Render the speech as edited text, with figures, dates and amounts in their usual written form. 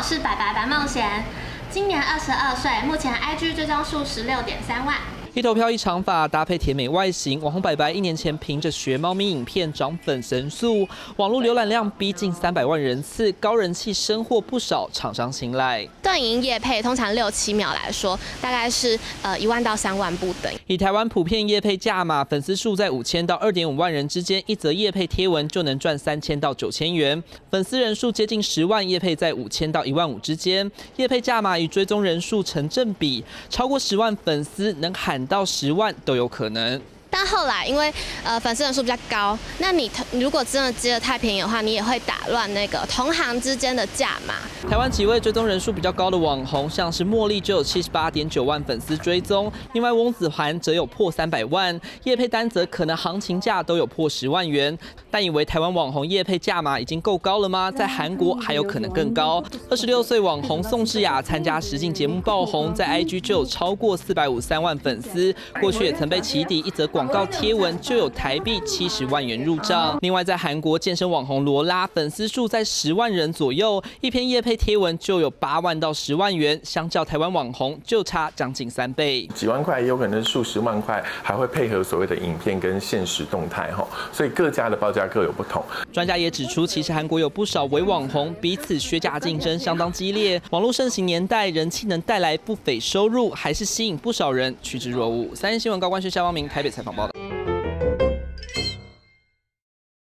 是白梦贤，今年22岁，目前 IG 追踪数16.3万。 一头飘一长发，搭配甜美外形，网红白1年前凭着学猫咪影片涨粉神速，网络浏览量逼近300万人次，高人气收获不少厂商青睐。 短影音业配通常6、7秒来说，大概是1万到3万不等。 以台湾普遍业配价码，粉丝数在5000到2.5万人之间，一则业配贴文就能赚3000到9000元。粉丝人数接近10万，业配在5000到15000之间，业配价码与追踪人数成正比，超过10万粉丝能喊到10万都有可能。 但后来因为粉丝人数比较高，那你如果真的接得太便宜的话，你也会打乱那个同行之间的价码。 台湾几位追踪人数比较高的网红，像是茉莉就有78.9万粉丝追踪，另外翁子涵则有破300万，业配单则可能行情价都有破10万元。但以为台湾网红业配价码已经够高了吗？在韩国还有可能更高。26岁网红宋智雅参加实境节目爆红，在 IG 就有超过453万粉丝，过去也曾被起底一则广告贴文就有台币70万元入账。另外，在韩国健身网红罗拉粉丝数在10万人左右，一篇业配贴文就有8万到10万元，相较台湾网红就差将近3倍。 几万块也有可能是数十万块，还会配合所谓的影片跟限时动态哈，所以各家的报价各有不同。 专家也指出，其实韩国有不少伪网红彼此削价竞争相当激烈，网络盛行年代，人气能带来不菲收入，还是吸引不少人趋之若鹜。3立新闻高冠轩、夏光明台北采访报道。